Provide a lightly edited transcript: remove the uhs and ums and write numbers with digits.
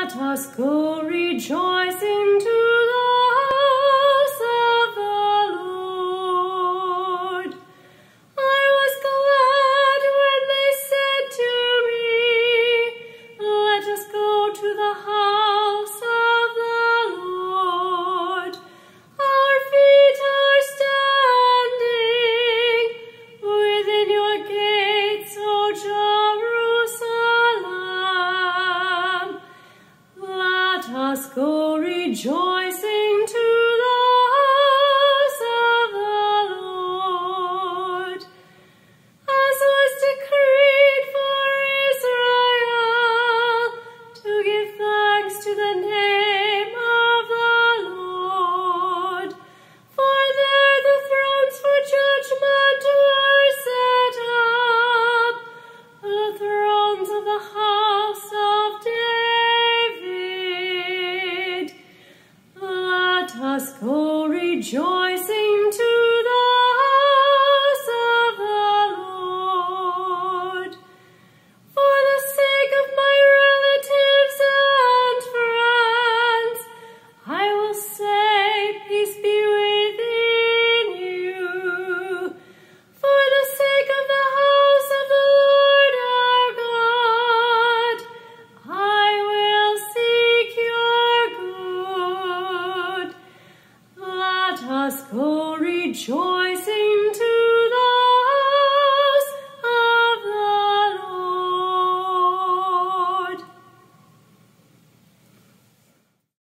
Let us go rejoicing to the house of the Lord. I was glad when they said to me, let us go to the house of the Lord. Our feet are standing within your gates, O Jerusalem. Let us go rejoicing to the house of the Lord. As was decreed for Israel, to give thanks to the name of the Lord. For there the thrones for judgment were set up, the thrones of the house of David. Let us go rejoicing to the house of the Lord. For the sake of my relatives and friends, I will say, peace be within you. For the sake of the house of the Lord our God, I will seek your good. Let us go rejoicing